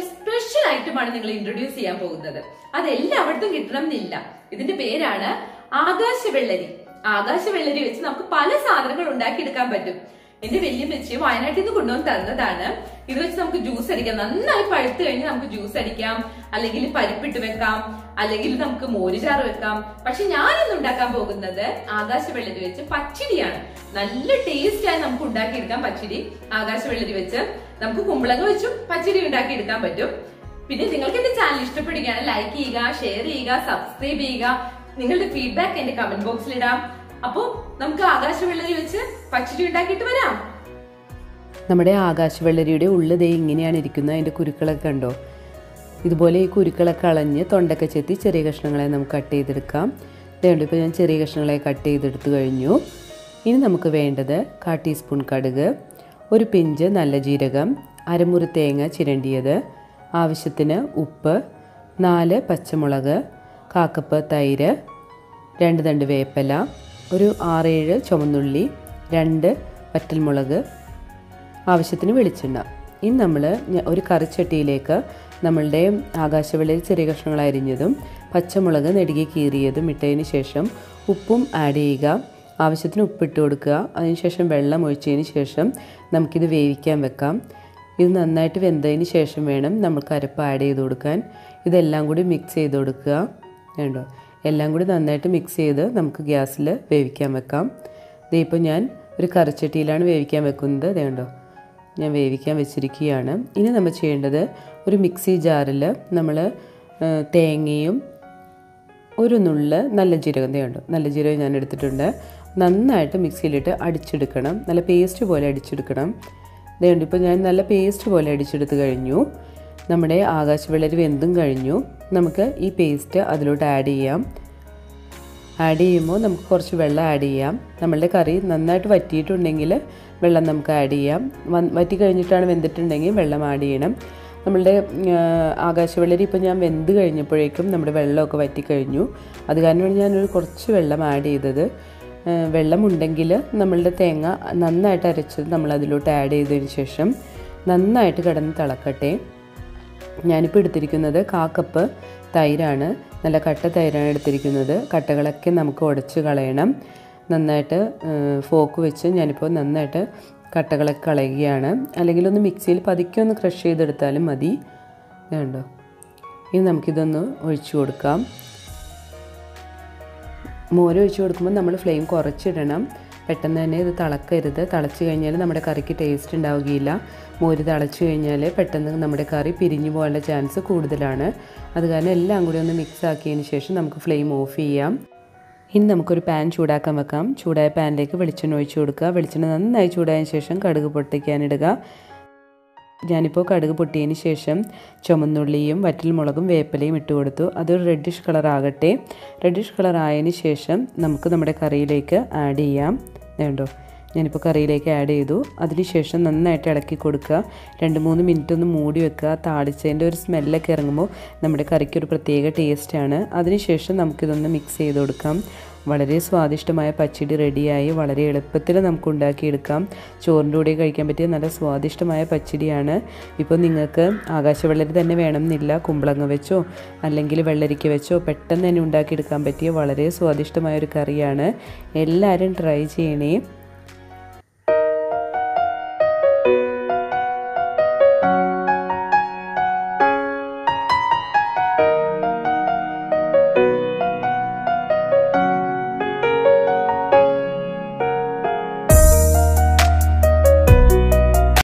Special ഐറ്റമാണ് നിങ്ങൾ introduce ചെയ്യാൻ പോകുന്നത്. അത് എല്ലായിടത്തും കിട്ടണം എന്നില്ല. ഇതിന്റെ പേരാണ് ആകാശവെള്ളരി. ആകാശവെള്ളരി വെച്ച് നമുക്ക് പല സാധനങ്ങൾ ഉണ്ടാക്കിയെടുക്കാൻ പറ്റും. എന്റെ വല്യമ്മച്ചി വയനാട്ടിൽ നിന്ന് കൊണ്ടുവന്ന് തന്നതാണ്. ഇത് വെച്ച് നമുക്ക് ജ്യൂസ് അടിക്കാം. നന്നായി പഴുത്ത് കഴിഞ്ഞ് നമുക്ക് ജ്യൂസ് അടിക്കാം, അല്ലെങ്കിൽ പരിപ്പിട്ട് വെക്കാം, അല്ലെങ്കിൽ നമുക്ക് മോരുചാറ് വെക്കാം. പക്ഷെ ഞാനിന്ന് ഉണ്ടാക്കാൻ പോകുന്നത് ആകാശവെള്ളരി വെച്ച് പച്ചടിയാണ്. നല്ല ടേസ്റ്റ് ആയി നമുക്ക് ഉണ്ടാക്കിയെടുക്കാം പച്ചടി. ആകാശവെള്ളരി വെച്ച് നമുക്ക് കുമ്പളങ്ങ വെച്ചും പച്ചടി ഉണ്ടാക്കിയെടുക്കാൻ പറ്റും. പിന്നെ നിങ്ങൾക്ക് എന്റെ ചാനൽ ഇഷ്ടപ്പെടുകയാണ് ലൈക്ക് ചെയ്യുക, ഷെയർ ചെയ്യുക, സബ്സ്ക്രൈബ് ചെയ്യുക. നിങ്ങളുടെ ഫീഡ്ബാക്ക് എന്റെ കമന്റ് ബോക്സിൽ ഇടാം. അപ്പോ നമുക്ക് ആകാശവെള്ളരി വെച്ച് പച്ചടി ഉണ്ടാക്കിയിട്ട് വരാം. നമ്മുടെ ആകാശവെള്ളരിയുടെ ഉള്ളു ദേ ഇങ്ങനെയാണ് ഇരിക്കുന്നത്. അതിൻ്റെ കുരുക്കളൊക്കെ കണ്ടോ? ഇതുപോലെ ഈ കുരുക്കളൊക്കെ കളഞ്ഞ് തൊണ്ടൊക്കെ ചെത്തി ചെറിയ കഷ്ണങ്ങളെ നമുക്ക് കട്ട് ചെയ്തെടുക്കാം. ഇതുകൊണ്ട് ഇപ്പോൾ ഞാൻ ചെറിയ കഷ്ണങ്ങളെ കട്ട് ചെയ്തെടുത്ത് കഴിഞ്ഞു. ഇനി നമുക്ക് വേണ്ടത് 1/4 ടീസ്പൂൺ കടുക്, ഒരു പിഞ്ച് നല്ല ജീരകം, അരമുറി തേങ്ങ ചിരണ്ടിയത്, ആവശ്യത്തിന് ഉപ്പ്, 4 പച്ചമുളക്, 1/4 കപ്പ് തൈര്, 2 തണ്ട് വേപ്പില, ഒരു 6-7 ചുവന്നുള്ളി, 2 വറ്റൽമുളക്, ആവശ്യത്തിന് വെളിച്ചെണ്ണ. ഇനി നമ്മൾ ഒരു കറിച്ചട്ടിയിലേക്ക് നമ്മളുടെ ആകാശവെള്ളരി ചെറിയ കഷ്ണങ്ങൾ അരിഞ്ഞതും പച്ചമുളക് നെടുകി കീറിയതും ഇട്ടതിന് ശേഷം ഉപ്പും ആഡ് ചെയ്യുക. ആവശ്യത്തിന് ഉപ്പിട്ട് കൊടുക്കുക. അതിനുശേഷം വെള്ളം ഒഴിച്ചതിന് ശേഷം നമുക്കിത് വേവിക്കാൻ വെക്കാം. ഇത് നന്നായിട്ട് വെന്തതിന് ശേഷം വേണം നമുക്ക് അരപ്പ് ആഡ് ചെയ്ത് കൊടുക്കാൻ. ഇതെല്ലാം കൂടി മിക്സ് ചെയ്ത് കൊടുക്കുക. വേണ്ടോ? എല്ലാം കൂടി നന്നായിട്ട് മിക്സ് ചെയ്ത് നമുക്ക് ഗ്യാസിൽ വേവിക്കാൻ വെക്കാം. ഇതിപ്പോൾ ഞാൻ ഒരു കറിച്ചട്ടിയിലാണ് വേവിക്കാൻ വെക്കുന്നത്. വേണ്ടോ? ഞാൻ വേവിക്കാൻ വെച്ചിരിക്കുകയാണ്. ഇനി നമ്മൾ ചെയ്യേണ്ടത് ഒരു മിക്സി ജാറിൽ നമ്മൾ തേങ്ങയും ഒരു നുള്ള് നല്ല ജീരകം വേണ്ടോ? നല്ല ജീരകം ഞാൻ എടുത്തിട്ടുണ്ട്. നന്നായിട്ട് മിക്സിയിലിട്ട് അടിച്ചെടുക്കണം. നല്ല പേസ്റ്റ് പോലെ അടിച്ചെടുക്കണം. ഇതുകൊണ്ട് ഇപ്പോൾ ഞാൻ നല്ല പേസ്റ്റ് പോലെ അടിച്ചെടുത്ത് കഴിഞ്ഞു. നമ്മുടെ ആകാശവെള്ളരി വെന്തും കഴിഞ്ഞു. നമുക്ക് ഈ പേസ്റ്റ് അതിലോട്ട് ആഡ് ചെയ്യാം. ആഡ് ചെയ്യുമ്പോൾ നമുക്ക് കുറച്ച് വെള്ളം ആഡ് ചെയ്യാം. നമ്മളുടെ കറി നന്നായിട്ട് വറ്റിയിട്ടുണ്ടെങ്കിൽ വെള്ളം നമുക്ക് ആഡ് ചെയ്യാം. വറ്റി കഴിഞ്ഞിട്ടാണ് വെന്തിട്ടുണ്ടെങ്കിൽ വെള്ളം ആഡ് ചെയ്യണം. നമ്മളുടെ ആകാശവെള്ളരി ഇപ്പോൾ ഞാൻ വെന്ത് കഴിഞ്ഞപ്പോഴേക്കും നമ്മുടെ വെള്ളമൊക്കെ വറ്റിക്കഴിഞ്ഞു. അത് കാരണമാണ് ഞാനൊരു കുറച്ച് വെള്ളം ആഡ് ചെയ്തത്. വെള്ളമുണ്ടെങ്കിൽ നമ്മളുടെ തേങ്ങ നന്നായിട്ട് അരച്ചത് നമ്മൾ അതിലോട്ട് ആഡ് ചെയ്തതിന് ശേഷം നന്നായിട്ട് കിടന്ന് തിളക്കട്ടെ. ഞാനിപ്പോൾ എടുത്തിരിക്കുന്നത് 1/4 കപ്പ് തൈരാണ്. നല്ല കട്ട തൈരാണ് എടുത്തിരിക്കുന്നത്. കട്ടകളൊക്കെ നമുക്ക് ഉടച്ച് കളയണം. നന്നായിട്ട് ഫോക്ക് വെച്ച് ഞാനിപ്പോൾ നന്നായിട്ട് കട്ടകളൊക്കെ കളയുകയാണ്. അല്ലെങ്കിൽ ഒന്ന് മിക്സിയിൽ പതുക്കെ ഒന്ന് ക്രഷ് ചെയ്തെടുത്താലും മതി. വേണ്ടോ? ഇനി നമുക്കിതൊന്ന് ഒഴിച്ചു കൊടുക്കാം. മോര് ഒഴിച്ച് കൊടുക്കുമ്പോൾ നമ്മൾ ഫ്ലെയിം കുറച്ചിടണം. പെട്ടെന്ന് തന്നെ ഇത് തിളക്കരുത്. തിളച്ച് കഴിഞ്ഞാൽ നമ്മുടെ കറിക്ക് ടേസ്റ്റ് ഉണ്ടാവുകയില്ല. മോര് തിളച്ച് കഴിഞ്ഞാൽ പെട്ടെന്ന് നമ്മുടെ കറി പിരിഞ്ഞു പോകാനുള്ള ചാൻസ് കൂടുതലാണ്. അത് കാരണം എല്ലാം കൂടി ഒന്ന് മിക്സ് ആക്കിയതിന് ശേഷം നമുക്ക് ഫ്ലെയിം ഓഫ് ചെയ്യാം. ഇനി നമുക്കൊരു പാൻ ചൂടാക്കാൻ വെക്കാം. ചൂടായ പാനിലേക്ക് വെളിച്ചെണ്ണ ഒഴിച്ച് കൊടുക്കുക. വെളിച്ചെണ്ണ നന്നായി ചൂടായതിന് ശേഷം കടുക് പൊട്ടിക്കാനിടുക. ഞാനിപ്പോൾ കടുക് പൊട്ടിയതിന് ശേഷം ചുമന്നുള്ളിയും വറ്റൽമുളകും വേപ്പിലയും ഇട്ട് കൊടുത്തു. അതൊരു റെഡിഷ് കളർ ആകട്ടെ. റെഡിഷ് കളർ ആയതിന് ശേഷം നമുക്ക് നമ്മുടെ കറിയിലേക്ക് ആഡ് ചെയ്യാം. വേണ്ടോ? ഞാനിപ്പോൾ കറിയിലേക്ക് ആഡ് ചെയ്തു. അതിനുശേഷം നന്നായിട്ട് ഇളക്കി കൊടുക്കുക. 2-3 മിനിറ്റ് ഒന്ന് മൂടി വെക്കുക. താളിച്ചതിൻ്റെ ഒരു സ്മെല്ലൊക്കെ ഇറങ്ങുമ്പോൾ നമ്മുടെ കറിക്കൊരു പ്രത്യേക ടേസ്റ്റാണ്. അതിനുശേഷം നമുക്കിതൊന്ന് മിക്സ് ചെയ്ത് കൊടുക്കാം. വളരെ സ്വാദിഷ്ടമായ പച്ചടി റെഡിയായി. വളരെ എളുപ്പത്തിൽ നമുക്ക് ഉണ്ടാക്കിയെടുക്കാം. ചോറിൻ്റെ കൂടെ കഴിക്കാൻ പറ്റിയ നല്ല സ്വാദിഷ്ടമായ പച്ചടിയാണ്. ഇപ്പോൾ നിങ്ങൾക്ക് ആകാശവെള്ളരി തന്നെ വേണമെന്നില്ല. കുമ്പളങ്ങ വെച്ചോ അല്ലെങ്കിൽ വെള്ളരിക്ക വെച്ചോ പെട്ടെന്ന് തന്നെ ഉണ്ടാക്കിയെടുക്കാൻ പറ്റിയ വളരെ സ്വാദിഷ്ടമായ ഒരു കറിയാണ്. എല്ലാവരും ട്രൈ ചെയ്യണേ.